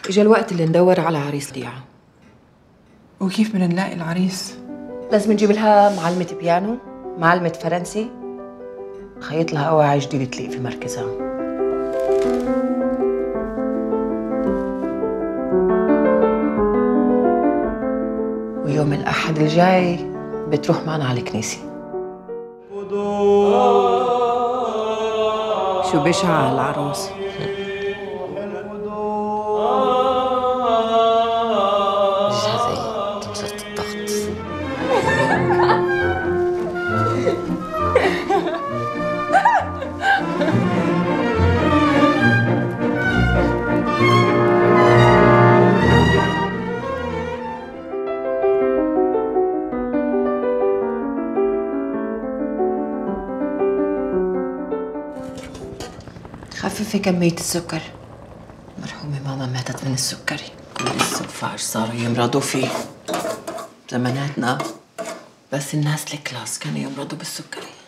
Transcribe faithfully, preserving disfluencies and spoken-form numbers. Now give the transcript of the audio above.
اجا الوقت اللي ندور على عريس ليعة. وكيف بدنا نلاقي العريس؟ لازم نجيب لها معلمة بيانو، معلمة فرنسي، خيط لها أواعي جديدة تليق في مركزها. ويوم الأحد الجاي بتروح معنا على الكنيسة. شو بشع على العروس. وجهها زي طمسة الضغط. خففي كمية السكر، مرحومة ماما ماتت من السكري. كل السفاج صاروا يمرضوا فيه. زماناتنا بس الناس الكلاس كانوا يمرضوا بالسكري.